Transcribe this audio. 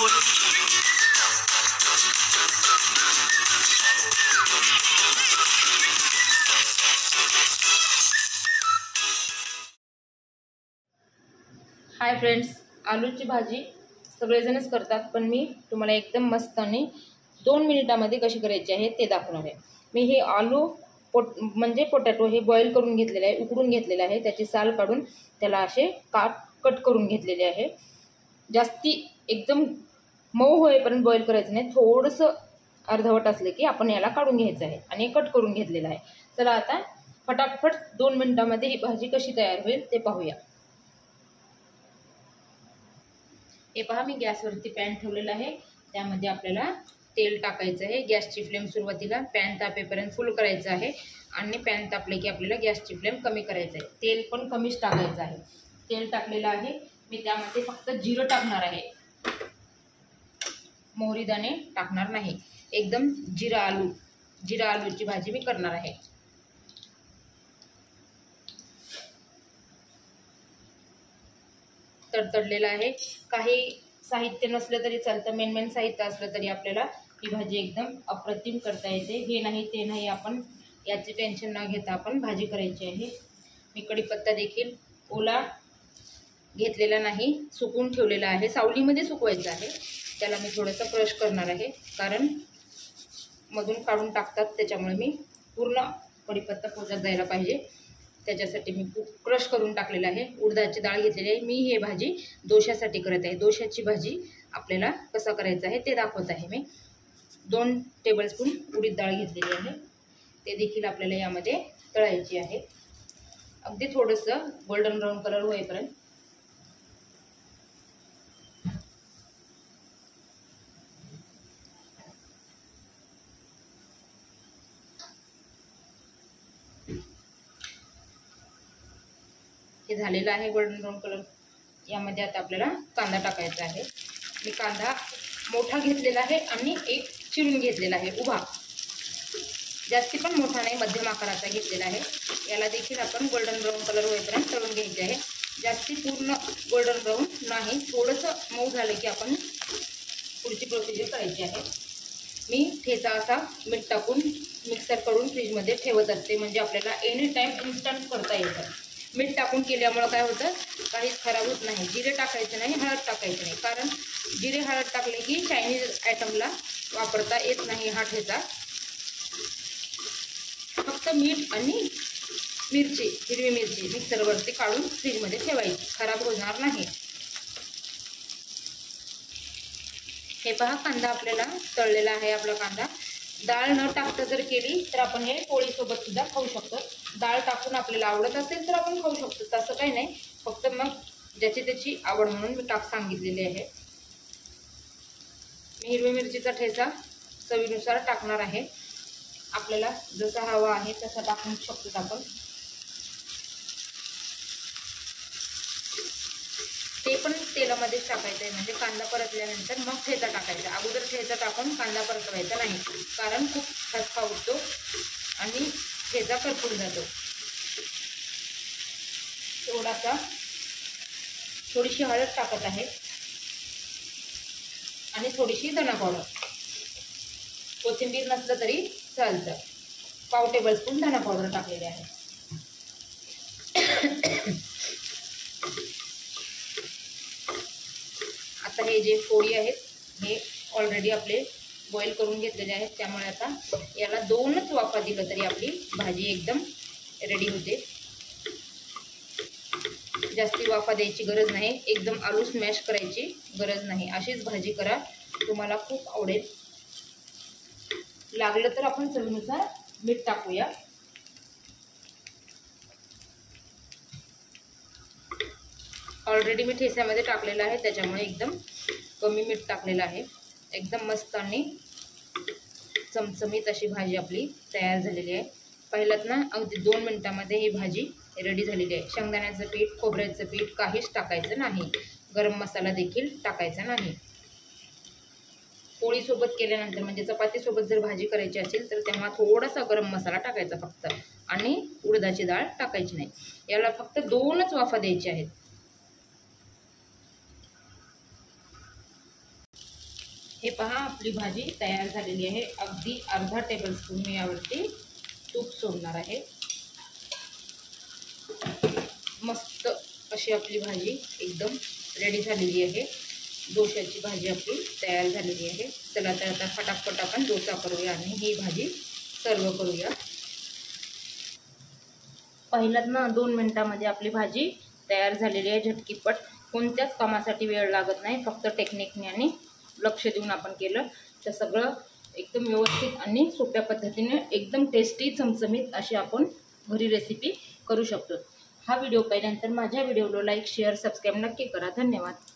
Hi friends, आलूची भाजी सगळेजणच करतात, पण मी तुम्हाला एकदम मस्त आणि 2 मिनिटांमध्ये कशी करायची आहे ते दाखवणार आहे। मी हे आलू म्हणजे पोटॅटो हे बॉईल करून घेतलेले आहे, उकडून घेतलेले आहे। त्याची साल काढून त्याला असे कट करून घेतलेले आहे। जास्ती एकदम मऊ होईपर्यंत बॉईल करायचं नाही, थोडंसं अर्धवट असले की आपण याला काढून घ्यायचं आहे आणि कट करून घेतलेला आहे। चला आता फटाफट 2 मिनिटांमध्ये ही भाजी कशी तयार होईल ते पाहूया। हे पहा, मी गॅसवरती पॅन ठेवलेला आहे। त्यामध्ये आपल्याला तेल टाकायचं आहे। गॅसची फ्लेम सुरुवातीला पॅन तापेपर्यंत फुल करायचं आहे आणि पॅन तापले की आपल्याला गॅसची फ्लेम कमी करायचं आहे। तेल पण कमीच टाकायचं आहे। तेल टाकलेलं आहे, मी त्यामध्ये फक्त जिरं टाकणार आहे, मोहरी दाणे टाकणार नाही। एकदम जिरा आलूची भाजी मी करणार आहे। तडतडलेला आहे। काही साहित्य नसलं तरी चालतं, मेन साहित्य असलं तरी आपल्याला ही भाजी एकदम अप्रतिम करता येते। हे नाही ते नाही, आपण याचे टेन्शन न घेता आपण भाजी करायची आहे। मी कढीपत्ता देखील ओला घेतलेला नाही, सुकवून ठेवलेला आहे, सावलीमध्ये सुकवायचं आहे। त्याला मी थोडंसं क्रश करणार आहे, कारण मधून काढून टाकतात, त्याच्यामुळे मी पूर्ण कढीपत्ता पोटात जायला पाहिजे, त्याच्यासाठी मी क्रश करून टाकलेला आहे। उडदाची डाळ घेतलेली आहे। मी हे भाजी दोशासाठी करत आहे। दोशाची भाजी आपल्याला कसं करायचं आहे ते दाखवत आहे मी। 2 टेबलस्पून उडीद डाळ घेतलेली आहे, ते देखील आपल्याला यामध्ये तळायची आहे। अगदी थोडंसं गोल्डन ब्राऊन कलर होईपर्यंत। हे झालेलं आहे गोल्डन ब्राऊन कलर। यामध्ये आता आपल्याला कांदा टाकायचा आहे। मी कांदा मोठा घेतलेला आहे आणि एक चिरून घेतलेला आहे उभा, जास्ती पण मोठा नाही, मध्यम आकाराचा घेतलेला आहे। याला देखील आपण गोल्डन ब्राऊन कलर होईपर्यंत तळून घ्यायचे आहे। जास्ती पूर्ण गोल्डन ब्राऊन नाही, थोडंसं मऊ झालं की आपण पुढची प्रोसिजर करायची आहे। मी ठेचा असा मीठ टाकून मिक्सर करून फ्रीजमध्ये ठेवत असते, म्हणजे आपल्याला एनी टाईम इन्स्टंट करता येतं। मीठ टाकून केल्यामुळं काय होतं, काहीच खराब होत नाही। जिरे टाकायचं नाही, हळद टाकायचं नाही, कारण जिरे हळद टाकले की चायनीज आयटमला वापरता येत नाही हा ठेचा। फक्त मीठ आणि मिरची, हिरवी मिरची मिक्सरवरती काढून फ्रीजमध्ये ठेवायची, खराब होणार नाही। हे पहा, कांदा आपल्याला तळलेला आहे। आपला कांदा डाळ न टाकता जर केली तर आपण हे पोळीसोबत सुद्धा खाऊ शकतो। डाळ टाकून आपल्याला आवडत असेल तर आपण खाऊ शकतो, तसं काही नाही, फक्त मग ज्याची त्याची आवड म्हणून मी सांगितलेली आहे। मी हिरवी मिरचीचा ठेचा चवीनुसार टाकणार आहे, आपल्याला जसा हवा आहे तसा टाकू शकतो आपण। ते पण तेलामध्येच टाकायचं आहे, म्हणजे कांदा परतल्यानंतर मग ठेचा टाकायचा। अगोदर ठेचा टाकून कांदा परतवायचा नाही, कारण खूप खसखा उठतो आणि ठेचा करपून जातो। थोडीशी हळद टाकत आहे आणि थोडीशी धना पावडर, कोथिंबीर नसलं तरी चालतं। पाव टेबलस्पून धना पावडर टाकलेले आहे। आता हे जे फोडी आहेत हे ऑलरेडी आपले बॉईल करून घेतलेले आहेत, त्यामुळे आता याला 2च वाफा दिलं तरी आपली भाजी एकदम रेडी होते। जास्ती वाफा द्यायची गरज नाही, एकदम आलू स्मॅश करायची गरज नाही। अशीच भाजी करा, तुम्हाला खूप आवडेल। लागलं तर आपण चवीनुसार मीठ टाकूया। ऑलरेडी मी ठेच्यामध्ये टाकलेलं आहे, त्याच्यामुळे एकदम कमी मीठ टाकलेलं आहे। एकदम मस्त आणि चमचमीत अशी भाजी आपली तयार झालेली आहे। पहिल्यात ना अगदी 2 मिनिटांमध्ये ही भाजी रेडी झालेली आहे। शेंगदाण्याचं पीठ, खोबऱ्याचं पीठ काहीच टाकायचं नाही, गरम मसाला देखील टाकायचा नाही। पोळीसोबत केल्यानंतर म्हणजे चपातीसोबत जर भाजी करायची असेल तर तेव्हा थोडासा गरम मसाला टाकायचा फक्त, आणि उडदाची डाळ टाकायची नाही। याला फक्त 2च वाफा द्यायच्या आहेत। हे पहा, आपली भाजी तयार झालेली आहे। अगदी अर्धा टेबलस्पून मी यावरती तूप सोडणार आहे। मस्त अशी आपली भाजी एकदम रेडी झालेली आहे। डोश्याची भाजी आपली तयार झालेली आहे। चला तर आता फटाफट आपण डोसा करूया आणि ही भाजी सर्व करूया। पहिल्याच ना 2 मिनिटांमध्ये आपली भाजी तयार झालेली आहे। झटकीपट, कोणत्याच कामासाठी वेळ लागत नाही, फक्त टेक्निकने आणि लक्ष देऊन आपण केलं तर सगळं एकदम व्यवस्थित आणि सोप्या पद्धतीने एकदम टेस्टी चमचमीत अशी आपण घरी रेसिपी करू शकतो। हा व्हिडिओ पाहिल्यानंतर माझ्या व्हिडिओला लाईक शेअर सबस्क्राईब नक्की करा। धन्यवाद।